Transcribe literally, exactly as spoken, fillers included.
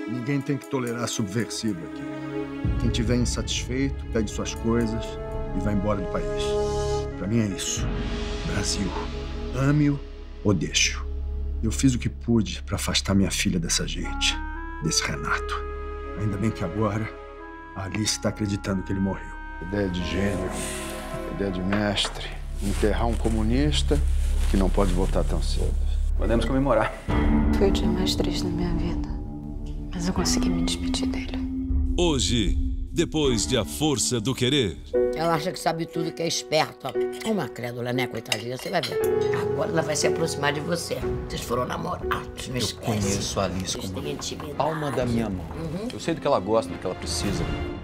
Ninguém tem que tolerar subversivo aqui. Quem tiver insatisfeito, pegue suas coisas e vá embora do país. Pra mim é isso. Brasil. Ame-o ou deixe-o. Eu fiz o que pude pra afastar minha filha dessa gente, desse Renato. Ainda bem que agora a Alice tá acreditando que ele morreu. Ideia de gênio, ideia de mestre. Enterrar um comunista que não pode voltar tão cedo. Podemos comemorar. Foi o dia mais triste da minha vida, mas eu consegui me despedir dele. Hoje, depois de A Força do Querer. Ela acha que sabe tudo, que é esperta. Uma crédula, né, coitadinha? Você vai ver. Agora ela vai se aproximar de você. Vocês foram namorados, não esquece. Eu conheço a Alice como a palma da minha mão. Uhum. Eu sei do que ela gosta, do que ela precisa.